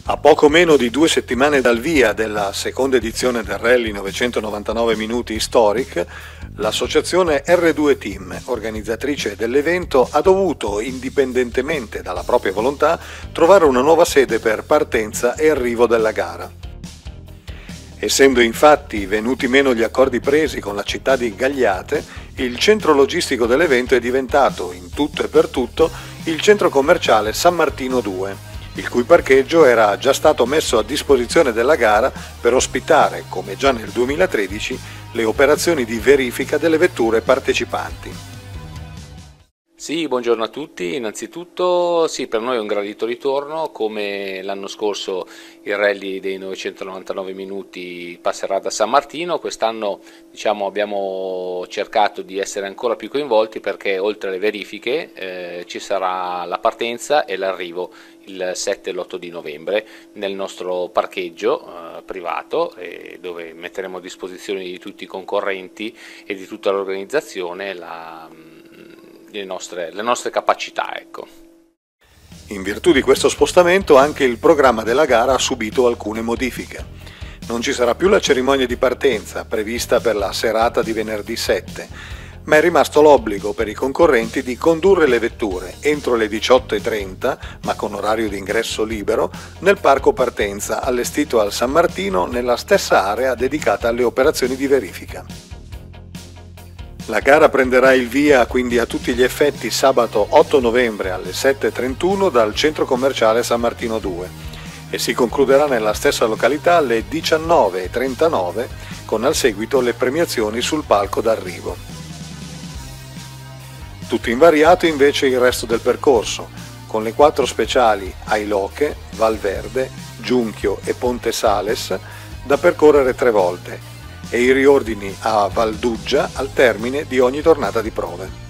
A poco meno di 2 settimane dal via della seconda edizione del Rally 999 Minuti Historic, l'associazione R2 Team, organizzatrice dell'evento, ha dovuto, indipendentemente dalla propria volontà, trovare una nuova sede per partenza e arrivo della gara. Essendo infatti venuti meno gli accordi presi con la città di Gagliate, il centro logistico dell'evento è diventato, in tutto e per tutto, il centro commerciale San Martino 2, il cui parcheggio era già stato messo a disposizione della gara per ospitare, come già nel 2013, le operazioni di verifica delle vetture partecipanti. Sì, buongiorno a tutti. Innanzitutto sì, per noi è un gradito ritorno, come l'anno scorso il rally dei 999 minuti passerà da San Martino. Quest'anno abbiamo cercato di essere ancora più coinvolti perché oltre alle verifiche ci sarà la partenza e l'arrivo il 7 e l'8 di novembre nel nostro parcheggio privato, dove metteremo a disposizione di tutti i concorrenti e di tutta l'organizzazione le nostre capacità, ecco. In virtù di questo spostamento anche il programma della gara ha subito alcune modifiche. Non ci sarà più la cerimonia di partenza prevista per la serata di venerdì 7, ma è rimasto l'obbligo per i concorrenti di condurre le vetture entro le 18:30, ma con orario di ingresso libero, nel parco partenza allestito al San Martino nella stessa area dedicata alle operazioni di verifica. La gara prenderà il via quindi a tutti gli effetti sabato 8 novembre alle 7:31 dal centro commerciale San Martino 2 e si concluderà nella stessa località alle 19:39 con al seguito le premiazioni sul palco d'arrivo. Tutto invariato invece il resto del percorso, con le 4 speciali Ailoche, Valverde, Giunchio e Ponte Sales da percorrere 3 volte, e i riordini a Valduggia al termine di ogni tornata di prove.